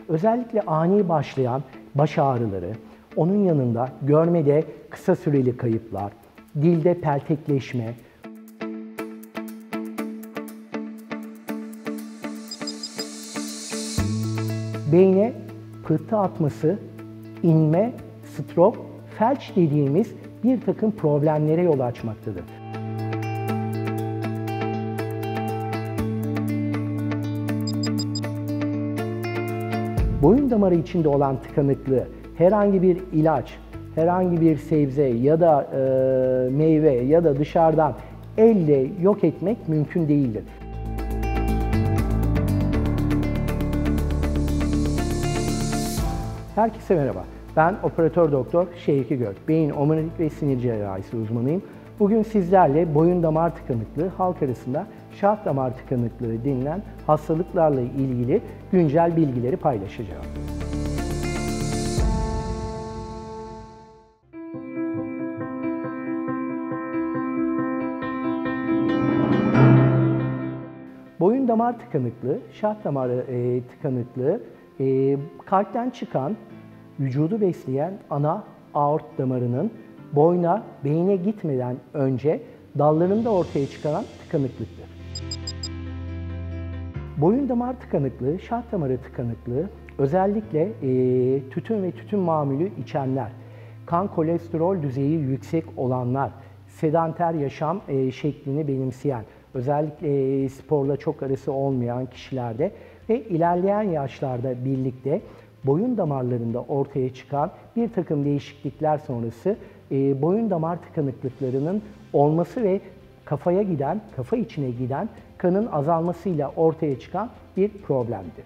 Özellikle ani başlayan baş ağrıları, onun yanında görmede kısa süreli kayıplar, dilde peltekleşme, beyne pıhtı atması, inme, stroke, felç dediğimiz bir takım problemlere yol açmaktadır. Boyun damarı içinde olan tıkanıklığı herhangi bir ilaç, herhangi bir sebze ya da meyve ya da dışarıdan elle yok etmek mümkün değildir. Herkese merhaba. Ben operatör doktor Şevki Gök, beyin, omurilik ve sinir cerrahisi uzmanıyım. Bugün sizlerle boyun damar tıkanıklığı, halk arasında şah damar tıkanıklığı denilen hastalıklarla ilgili güncel bilgileri paylaşacağım. Boyun damar tıkanıklığı, şah damarı tıkanıklığı, kalpten çıkan, vücudu besleyen ana aort damarının boyna, beyne gitmeden önce dallarında ortaya çıkan tıkanıklıktır. Boyun damar tıkanıklığı, şah damarı tıkanıklığı özellikle tütün ve tütün mamülü içenler, kan kolesterol düzeyi yüksek olanlar, sedanter yaşam şeklini benimseyen, özellikle sporla çok arası olmayan kişilerde ve ilerleyen yaşlarda birlikte boyun damarlarında ortaya çıkan bir takım değişiklikler sonrası boyun damar tıkanıklıklarının olması ve kafaya giden, kafa içine giden kanın azalmasıyla ortaya çıkan bir problemdir.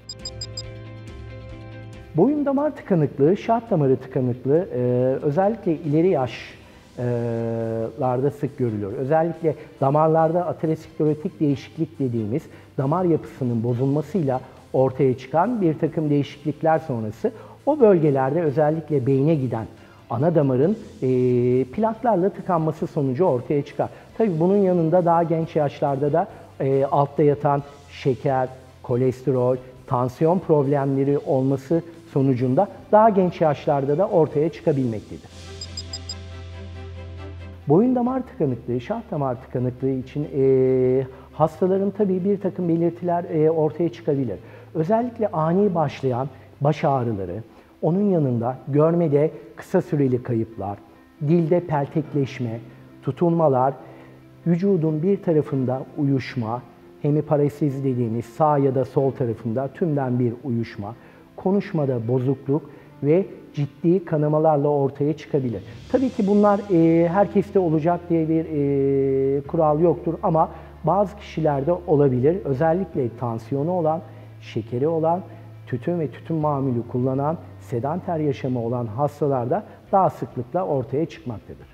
Boyun damar tıkanıklığı, şah damarı tıkanıklığı özellikle ileri yaşlarda sık görülüyor. Özellikle damarlarda aterosklerotik değişiklik dediğimiz damar yapısının bozulmasıyla ortaya çıkan bir takım değişiklikler sonrası o bölgelerde özellikle beyne giden ana damarın plaklarla tıkanması sonucu ortaya çıkar. Tabii bunun yanında daha genç yaşlarda da altta yatan şeker, kolesterol, tansiyon problemleri olması sonucunda daha genç yaşlarda da ortaya çıkabilmektedir. Boyun damar tıkanıklığı, şah damar tıkanıklığı için hastaların tabii bir takım belirtiler ortaya çıkabilir. Özellikle ani başlayan baş ağrıları, onun yanında görmede kısa süreli kayıplar, dilde peltekleşme, tutulmalar, vücudun bir tarafında uyuşma, hemiparestezi dediğimiz sağ ya da sol tarafında tümden bir uyuşma, konuşmada bozukluk ve ciddi kanamalarla ortaya çıkabilir. Tabii ki bunlar herkeste olacak diye bir kural yoktur ama bazı kişilerde olabilir. Özellikle tansiyonu olan, şekeri olan, tütün ve tütün mamülü kullanan, sedanter yaşamı olan hastalarda daha sıklıkla ortaya çıkmaktadır.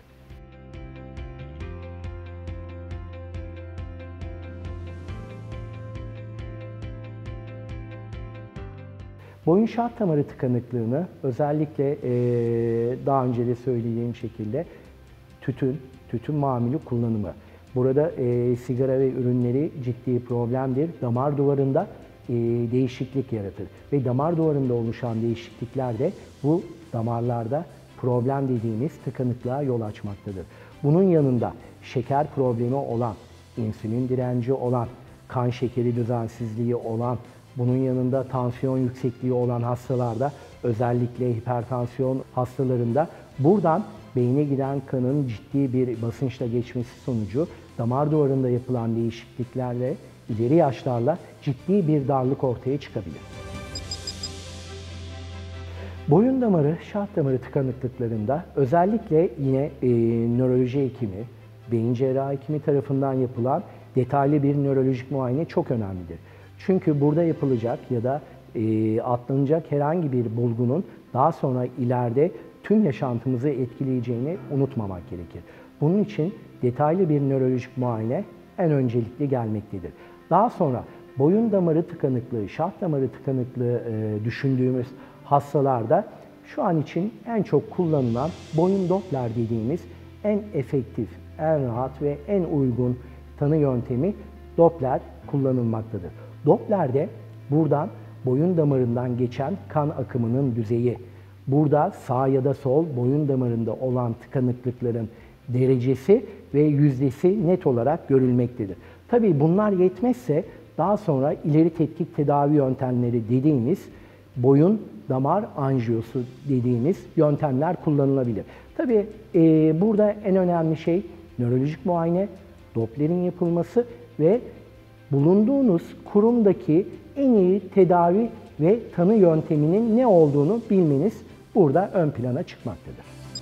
Boyun şah damarı tıkanıklığını özellikle daha önce de söylediğim şekilde tütün mamülü kullanımı. Burada sigara ve ürünleri ciddi problemdir. Damar duvarında değişiklik yaratır ve damar duvarında oluşan değişiklikler de bu damarlarda problem dediğimiz tıkanıklığa yol açmaktadır. Bunun yanında şeker problemi olan, insülin direnci olan, kan şekeri düzensizliği olan, bunun yanında tansiyon yüksekliği olan hastalarda, özellikle hipertansiyon hastalarında buradan beyne giden kanın ciddi bir basınçla geçmesi sonucu damar duvarında yapılan değişikliklerle ileri yaşlarla ciddi bir darlık ortaya çıkabilir. Boyun damarı, şah damarı tıkanıklıklarında özellikle yine nöroloji hekimi, beyin cerrahi hekimi tarafından yapılan detaylı bir nörolojik muayene çok önemlidir. Çünkü burada yapılacak ya da atlanacak herhangi bir bulgunun daha sonra ileride tüm yaşantımızı etkileyeceğini unutmamak gerekir. Bunun için detaylı bir nörolojik muayene en öncelikli gelmektedir. Daha sonra boyun damarı tıkanıklığı, şah damarı tıkanıklığı düşündüğümüz hastalarda şu an için en çok kullanılan boyun Doppler dediğimiz en efektif, en rahat ve en uygun tanı yöntemi Doppler kullanılmaktadır. Doppler'de buradan boyun damarından geçen kan akımının düzeyi. Burada sağ ya da sol boyun damarında olan tıkanıklıkların derecesi ve yüzdesi net olarak görülmektedir. Tabii bunlar yetmezse daha sonra ileri tetkik tedavi yöntemleri dediğimiz boyun damar anjiyosu dediğimiz yöntemler kullanılabilir. Tabii burada en önemli şey nörolojik muayene, Doppler'in yapılması ve bulunduğunuz kurumdaki en iyi tedavi ve tanı yönteminin ne olduğunu bilmeniz burada ön plana çıkmaktadır.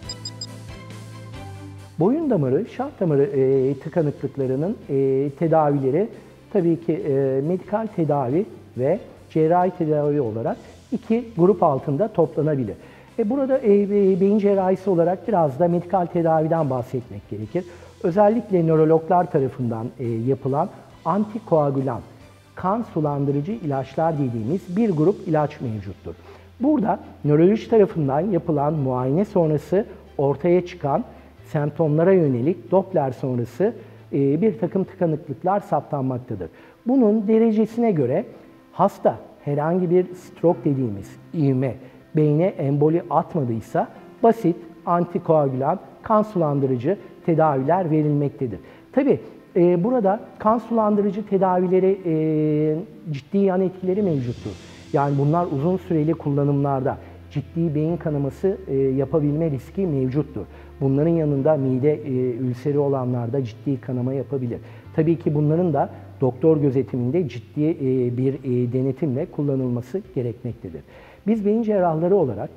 Boyun damarı, şah damarı tıkanıklıklarının tedavileri tabii ki medikal tedavi ve cerrahi tedavi olarak iki grup altında toplanabilir. Burada beyin cerrahisi olarak biraz da medikal tedaviden bahsetmek gerekir. Özellikle nörologlar tarafından yapılan antikoagülan, kan sulandırıcı ilaçlar dediğimiz bir grup ilaç mevcuttur. Burada nöroloji tarafından yapılan muayene sonrası ortaya çıkan semptomlara yönelik Doppler sonrası bir takım tıkanıklıklar saptanmaktadır. Bunun derecesine göre hasta herhangi bir stroke dediğimiz ivme, beyne emboli atmadıysa basit antikoagülan, kan sulandırıcı tedaviler verilmektedir. Tabii burada kan sulandırıcı tedavileri ciddi yan etkileri mevcuttur. Yani bunlar uzun süreli kullanımlarda ciddi beyin kanaması yapabilme riski mevcuttur. Bunların yanında mide ülseri olanlarda ciddi kanama yapabilir. Tabii ki bunların da doktor gözetiminde ciddi bir denetimle kullanılması gerekmektedir. Biz beyin cerrahları olarak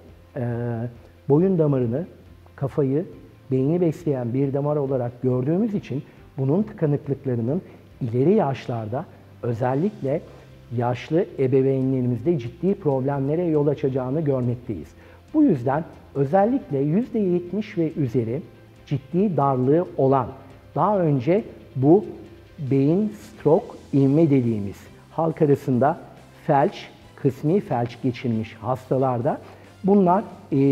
boyun damarını, kafayı, beyni besleyen bir damar olarak gördüğümüz için bunun tıkanıklıklarının ileri yaşlarda özellikle yaşlı ebeveynlerimizde ciddi problemlere yol açacağını görmekteyiz. Bu yüzden özellikle %70 ve üzeri ciddi darlığı olan, daha önce bu beyin stroke ivme dediğimiz halk arasında felç, kısmi felç geçirmiş hastalarda bunlar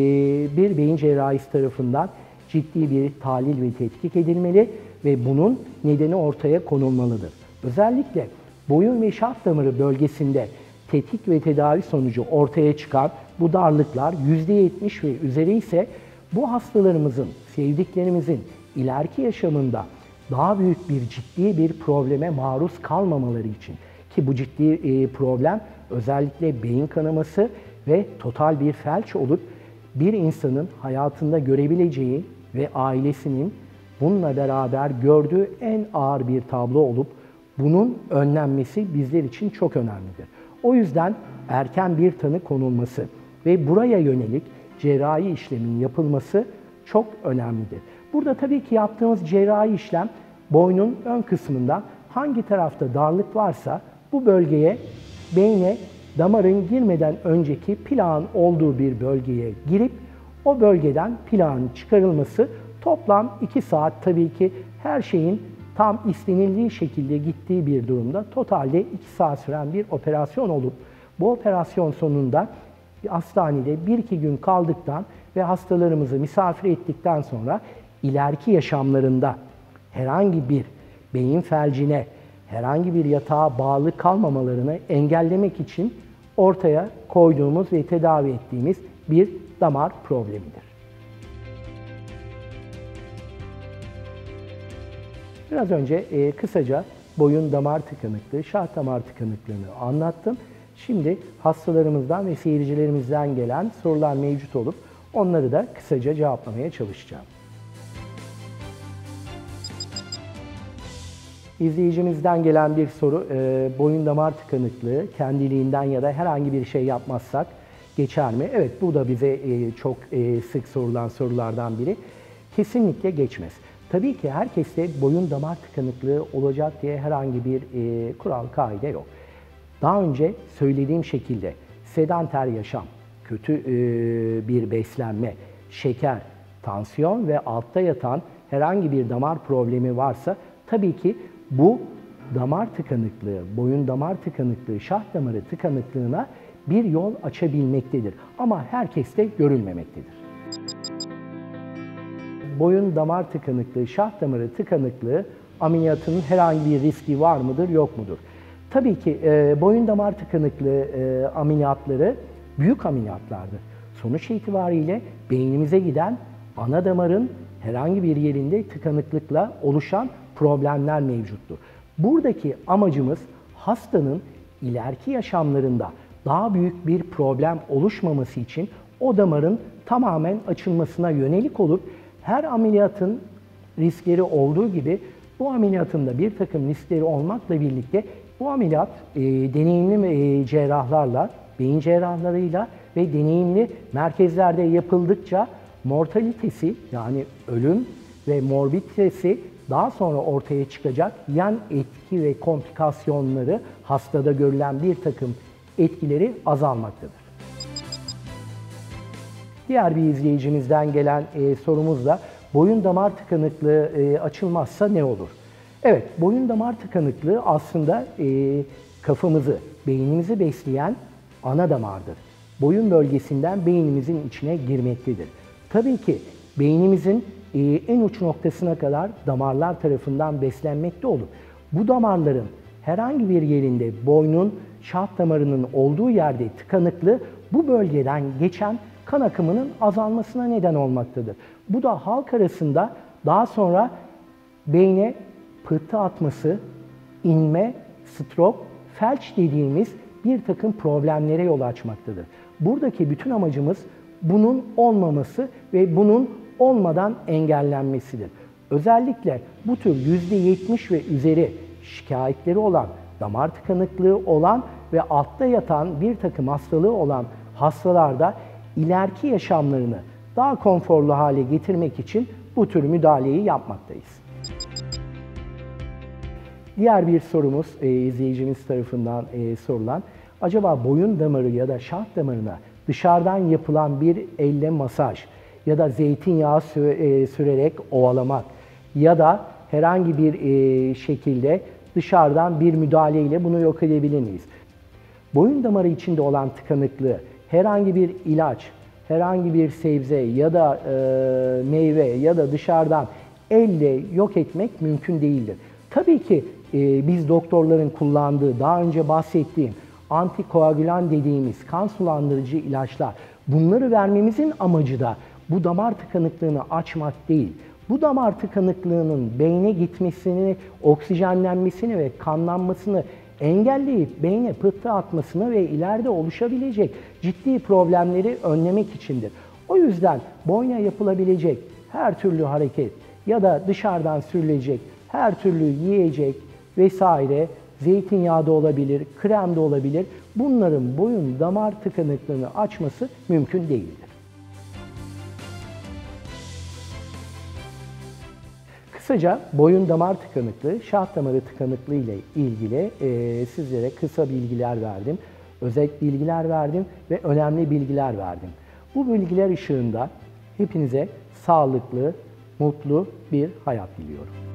bir beyin cerrahisi tarafından ciddi bir tahlil ve tetkik edilmeli ve bunun nedeni ortaya konulmalıdır. Özellikle boyun ve şah damarı bölgesinde tetkik ve tedavi sonucu ortaya çıkan bu darlıklar %70 ve üzeri ise bu hastalarımızın, sevdiklerimizin ileriki yaşamında daha büyük bir ciddi bir probleme maruz kalmamaları için ki bu ciddi problem özellikle beyin kanaması ve total bir felç olup bir insanın hayatında görebileceği ve ailesinin bununla beraber gördüğü en ağır bir tablo olup bunun önlenmesi bizler için çok önemlidir. O yüzden erken bir tanı konulması ve buraya yönelik cerrahi işlemin yapılması çok önemlidir. Burada tabii ki yaptığımız cerrahi işlem boynun ön kısmında hangi tarafta darlık varsa bu bölgeye, beyne damarın girmeden önceki plağın olduğu bir bölgeye girip o bölgeden plağın çıkarılması toplam 2 saat tabii ki her şeyin tam istenildiği şekilde gittiği bir durumda totalde 2 saat süren bir operasyon olup bu operasyon sonunda hastanede 1-2 gün kaldıktan ve hastalarımızı misafir ettikten sonra ileriki yaşamlarında herhangi bir beyin felcine, herhangi bir yatağa bağlı kalmamalarını engellemek için ortaya koyduğumuz ve tedavi ettiğimiz bir damar problemidir. Biraz önce kısaca boyun damar tıkanıklığı, şah damar tıkanıklığını anlattım. Şimdi hastalarımızdan ve seyircilerimizden gelen sorular mevcut olup onları da kısaca cevaplamaya çalışacağım. İzleyicimizden gelen bir soru, boyun damar tıkanıklığı kendiliğinden ya da herhangi bir şey yapmazsak geçer mi? Evet, bu da bize çok sık sorulan sorulardan biri. Kesinlikle geçmez. Tabii ki herkeste boyun damar tıkanıklığı olacak diye herhangi bir kural, kaide yok. Daha önce söylediğim şekilde sedanter yaşam, kötü bir beslenme, şeker, tansiyon ve altta yatan herhangi bir damar problemi varsa tabii ki bu damar tıkanıklığı, boyun damar tıkanıklığı, şah damarı tıkanıklığına bir yol açabilmektedir. Ama herkeste görülmemektedir. Boyun damar tıkanıklığı, şah damarı tıkanıklığı ameliyatının herhangi bir riski var mıdır, yok mudur? Tabii ki boyun damar tıkanıklığı ameliyatları büyük ameliyatlardır. Sonuç itibariyle beynimize giden ana damarın herhangi bir yerinde tıkanıklıkla oluşan problemler mevcuttur. Buradaki amacımız hastanın ileriki yaşamlarında daha büyük bir problem oluşmaması için o damarın tamamen açılmasına yönelik olup her ameliyatın riskleri olduğu gibi bu ameliyatın da bir takım riskleri olmakla birlikte bu ameliyat deneyimli cerrahlarla, beyin cerrahlarıyla ve deneyimli merkezlerde yapıldıkça mortalitesi yani ölüm ve morbiditesi daha sonra ortaya çıkacak yan etki ve komplikasyonları hastada görülen bir takım etkileri azalmaktadır. Diğer bir izleyicimizden gelen sorumuz da boyun damar tıkanıklığı açılmazsa ne olur? Evet, boyun damar tıkanıklığı aslında kafamızı, beynimizi besleyen ana damardır. Boyun bölgesinden beynimizin içine girmektedir. Tabii ki beynimizin en uç noktasına kadar damarlar tarafından beslenmekte olup bu damarların herhangi bir yerinde boynun şah damarının olduğu yerde tıkanıklığı bu bölgeden geçen kan akımının azalmasına neden olmaktadır. Bu da halk arasında daha sonra beyne pıhtı atması, inme, stroke, felç dediğimiz bir takım problemlere yol açmaktadır. Buradaki bütün amacımız bunun olmaması ve bunun olmadan engellenmesidir. Özellikle bu tür %70 ve üzeri şikayetleri olan, damar tıkanıklığı olan ve altta yatan bir takım hastalığı olan hastalarda ileriki yaşamlarını daha konforlu hale getirmek için bu tür müdahaleyi yapmaktayız. Diğer bir sorumuz izleyicimiz tarafından sorulan, acaba boyun damarı ya da şah damarına dışarıdan yapılan bir elle masaj ya da zeytinyağı sürerek ovalamak ya da herhangi bir şekilde dışarıdan bir müdahaleyle bunu yok edebilir miyiz? Boyun damarı içinde olan tıkanıklığı herhangi bir ilaç, herhangi bir sebze ya da meyve ya da dışarıdan elle yok etmek mümkün değildir. Tabii ki biz doktorların kullandığı, daha önce bahsettiğim antikoagülan dediğimiz kan sulandırıcı ilaçlar, bunları vermemizin amacı da bu damar tıkanıklığını açmak değil. Bu damar tıkanıklığının beyne gitmesini, oksijenlenmesini ve kanlanmasını engelleyip beyne pıhtı atmasını ve ileride oluşabilecek ciddi problemleri önlemek içindir. O yüzden boyna yapılabilecek her türlü hareket ya da dışarıdan sürülecek her türlü yiyecek vesaire, zeytinyağı da olabilir, krem de olabilir. Bunların boyun damar tıkanıklığını açması mümkün değildir. Kısaca boyun damar tıkanıklığı, şah damarı tıkanıklığı ile ilgili sizlere kısa bilgiler verdim. Özet bilgiler verdim ve önemli bilgiler verdim. Bu bilgiler ışığında hepinize sağlıklı, mutlu bir hayat diliyorum.